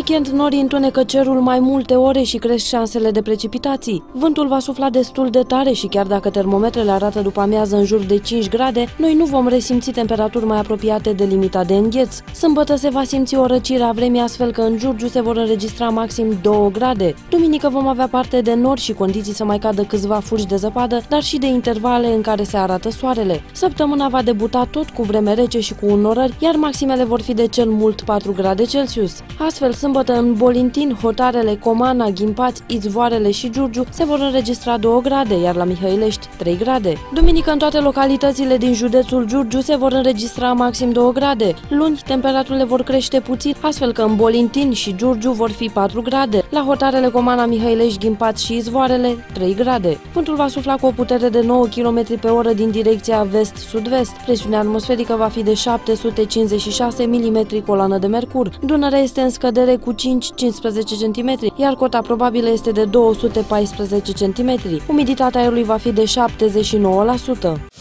weekend norii întunecă cerul mai multe ore și cresc șansele de precipitații. Vântul va sufla destul de tare și chiar dacă termometrele arată după amiază în jur de 5 grade, noi nu vom resimți temperaturi mai apropiate de limita de îngheț. Sâmbătă se va simți o răcire a vremii, astfel că în Giurgiu se vor înregistra maxim 2 grade. Duminică vom avea parte de nori și condiții să mai cadă câțiva fulgi de zăpadă, dar și de intervale în care se arată soarele. Săptămâna va debuta tot cu vreme rece și cu înnorări, iar maximele vor fi de cel mult 4 grade Celsius. Astfel, sâmbătă în Bolintin, Hotarele, Comana, Ghimpați, Izvoarele și Giurgiu se vor înregistra 2 grade, iar la Mihăilești 3 grade. Duminică în toate localitățile din județul Giurgiu se vor înregistra maxim 2 grade. Luni, temperaturile vor crește puțin, astfel că în Bolintin și Giurgiu vor fi 4 grade. La Hotarele, Comana, Mihăilești, Ghimpați și Izvoarele 3 grade. Vântul va sufla cu o putere de 9 km pe oră din direcția vest-sud-vest. Presiunea atmosferică va fi de 756 mm coloană de mercur. Dunărea este în scădere cu 5-15 cm, iar cota probabilă este de 214 cm. Umiditatea aerului va fi de 79%.